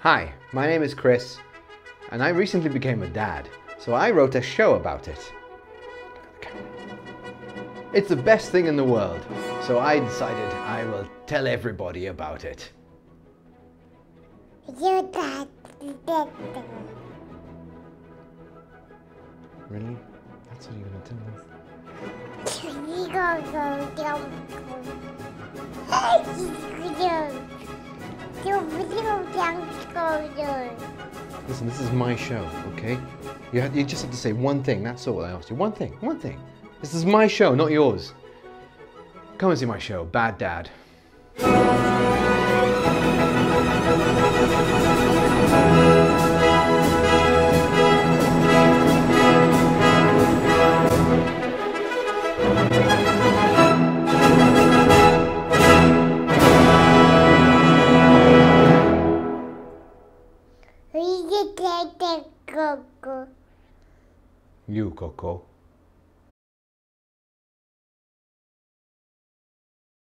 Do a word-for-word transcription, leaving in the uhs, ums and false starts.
Hi, my name is Chris, and I recently became a dad, so I wrote a show about it. It's the best thing in the world, so I decided I will tell everybody about it. Your dad did. Really? That's what you're gonna tell them? You go go go go. Listen, this is my show, okay? You, have, you just have to say one thing, that's all I asked you. One thing, one thing. This is my show, not yours. Come and see my show, Bad Dad. We did take the cocoa. You, Coco.